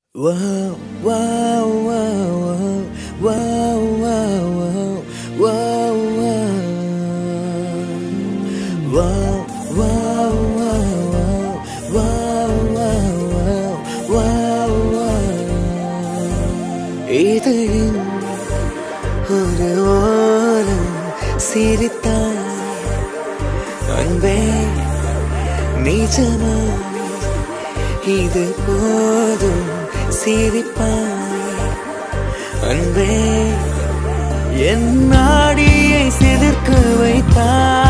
Wow, wow, wow, wow, wow, wow, wow, wow, wow, wow, wow, wow, wow, wow. இதயம் ஒரு ஓரம் சிரித்தாய் அன்பே நிஜமா இது போதும் சிரிப்பாய் அன்பே என் நாடியை சிலிர்க்க வைத்தாய்